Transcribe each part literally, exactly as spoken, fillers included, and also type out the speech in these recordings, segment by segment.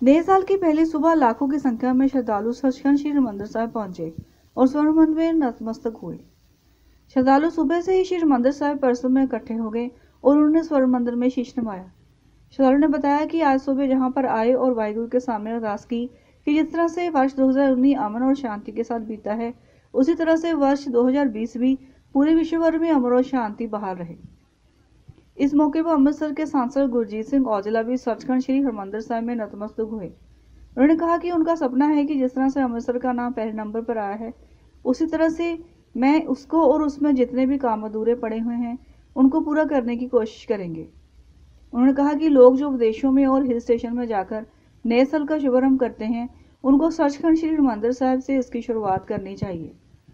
नए साल की पहली सुबह लाखों की संख्या में श्रद्धालु सचखंड श्री हरिमंदिर साहिब पहुंचे और स्वर्ण मंदिर में नतमस्तक हुए। श्रद्धालु सुबह से ही श्री हरिमंदिर साहिब परिसर में इकट्ठे हो गए और उन्होंने स्वर्ण मंदिर में शीश नवाया। श्रद्धालु ने बताया कि आज सुबह जहां पर आए और वाहिगुरु के सामने अरदास की कि जिस तरह से वर्ष दो हज़ार उन्नीस अमन और शांति के साथ बीता है, उसी तरह से वर्ष दो हज़ार बीस भी पूरे विश्व भर में अमन और शांति बहाल रहे। इस मौके पर अमृतसर के सांसद गुरजीत सिंह औजला भी सचखंड श्री हरिमंदिर साहिब में नतमस्तक हुए। उन्होंने कहा कि उनका सपना है कि जिस तरह से अमृतसर का नाम पहले नंबर पर आया है, उसी तरह से मैं उसको और उसमें जितने भी काम अधूरे पड़े हुए हैं उनको पूरा करने की कोशिश करेंगे। उन्होंने कहा कि लोग जो विदेशों में और हिल स्टेशन में जाकर नए साल का शुभारंभ करते हैं, उनको सचखंड श्री हरिमंदिर साहिब से इसकी शुरुआत करनी चाहिए।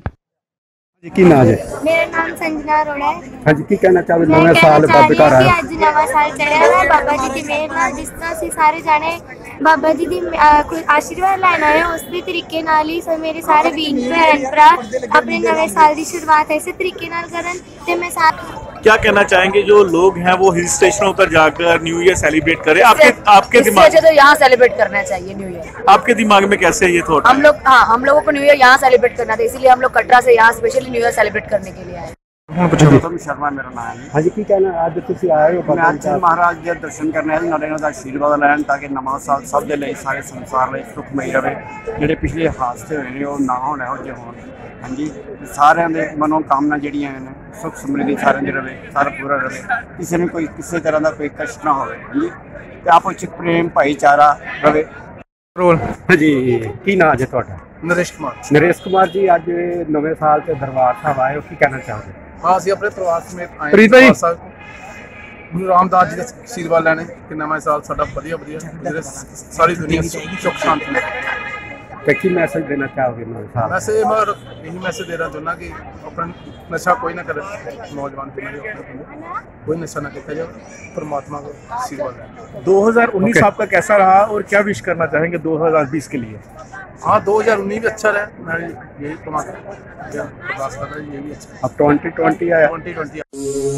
जी की नाम है? मेरा नाम संजना अरोड़ा है। हाँ जी, की कहना चाहोगे? मैं नवा साल कहना बाबे चाह घर रही आया हूं कि ਅੱਜ ਨਵਾਂ ਸਾਲ ਚੜਿਆ ਹੈ। ਬਾਬਾ ਜੀ ਦੀ ਮਿਹਰ ਨਾਲ ਜਿਸ ਤਰ੍ਹਾਂ ਅਸੀਂ ਸਾਰੇ ਜਾਣੇ ਬਾਬਾ ਜੀ ਦੀ ਅਹ, ਕੋਈ ਆਸ਼ੀਰਵਾਦ ਲੈਣ ਆਏ ਹਾਂ, ਉਸ ਦੇ ਤਰੀਕੇ ਨਾਲ ਹੀ ਸ- ਮੇਰੇ ਸਾਰੇ ਵੀਰ ਭੈਣ ਭਰਾ ਆਪਣੇ ਨਵੇਂ ਸਾਲ ਦੀ ਸ਼ੁਰੂਆਤ ਇਸੇ ਤਰੀਕੇ ਨਾਲ ਕਰਨ ਤੇ ਮੈਂ ਸਾਰੇ क्या कहना चाहेंगे जो लोग हैं वो हिल स्टेशनों पर जाकर न्यू ईयर सेलिब्रेट करें? आपके आपके इससे दिमाग अच्छा तो यहाँ सेलिब्रेट करना चाहिए न्यू ईयर। आपके दिमाग में कैसे ये थॉट हम लोग हाँ हम लोगों को न्यू ईयर यहाँ सेलिब्रेट करना था, इसीलिए हम लोग कटरा से यहाँ स्पेशली न्यू ईयर सेलिब्रेट करने के लिए आए। गौतम शर्मा मेरा नाम है। हाँ जी, की कहना आज तुसी आए हो? मैं ਅੱਜ ਮਹਾਰਾਜ ਦੇ ਦਰਸ਼ਨ ਕਰਨੇ ਆਏ, ਨਾਲੇ ਉਹਨਾਂ ਦਾ ਆਸ਼ੀਰਵਾਦ ਲੈਣ ਤਾਂ ਕਿ ਨਵਾਂ ਸਾਲ ਸਭ ਦੇ ਲਈ, ਸਾਰੇ ਸੰਸਾਰ ਲਈ ਸੁਖਮਈ ਰਹੇ। ਜਿਹੜੇ ਪਿਛਲੇ ਹਾਦਸੇ ਹੋਏ ਨੇ ਉਹ ਨਾ ਹੋਣ, ਇਹੋ ਜਿਹੇ ਹੋਣ। ਹਾਂਜੀ, ਸਾਰਿਆਂ ਦੇ ਮਨੋ ਕਾਮਨਾ ਜਿਹੜੀਆਂ ਨੇ ਸੁਖ ਸਮਰਿੱਧੀ ਸਾਰਿਆਂ ਦੀ ਰਹੇ, ਸਾਰਾ ਪੂਰਾ ਰਹੇ, ਕਿਸੇ ਨੂੰ ਕੋਈ ਕਿਸੇ ਤਰ੍ਹਾਂ ਦਾ ਕੋਈ ਕਸ਼ਟ ਨਾ ਹੋਵੇ। ਹਾਂਜੀ, ਤੇ ਆਪੋ ਚ ਪ੍ਰੇਮ ਭਾਈਚਾਰਾ ਰਹੇ। हाँ जी, की नाम है ਤੁਹਾਡਾ? नरेश कुमार। नरेश कुमार जी, आज नवे साल से दरबार साहब आए हो, की कहना चाहोगे? हाँ, ਅਸੀਂ ਆਪਣੇ ਪਰਿਵਾਰ ਸਮੇਤ ਆਏ ਪ੍ਰੀਤ ਭਾਈ। ਦਰਬਾਰ ਸਾਹਿਬ ਤੋਂ। ਗੁਰੂ ਰਾਮਦਾਸ ਜੀ ਦਾ ਆਸ਼ੀਰਵਾਦ ਲੈਣੇ ਕਿ ਨਵਾਂ ਸਾਲ ਸਾਡਾ ਵਧੀਆ ਵਧੀਆ ਜਿਹੜੇ ਸਾਰੀ ਦੁਨੀਆ ਸੁੱਖ ਸੁੱਖ ਸ਼ਾਂਤੀ ਮਿਲੇ। ਤੇ ਕੀ ਮੈਸੇਜ ਦੇਣਾ ਚਾਹੋਗੇ ਨਵੇਂ ਸਾਲ? ਵੈਸੇ ਮੈਂ ਇਹੀ ਮੈਸੇਜ ਦੇਣਾ ਚਾਹੁੰਦਾ ਕਿ ਆਪਣਾ ਨਸ਼ਾ ਕੋਈ ਨਾ करे, नौजवान पीढ़ी कोई नशा ना किया जाए, परमात्मा को आशीर्वाद लें। दो हज़ार उन्नीस आपका कैसा रहा और क्या विश करना चाहेंगे दो हज़ार बीस के लिए? हाँ, दो हज़ार उन्नीस भी अच्छा रहा, मैं यही तुम्हारा अरदास कर रहा हूँ, ये भी अच्छा। अब ट्वेंटी ट्वेंटी आया। Twenty twenty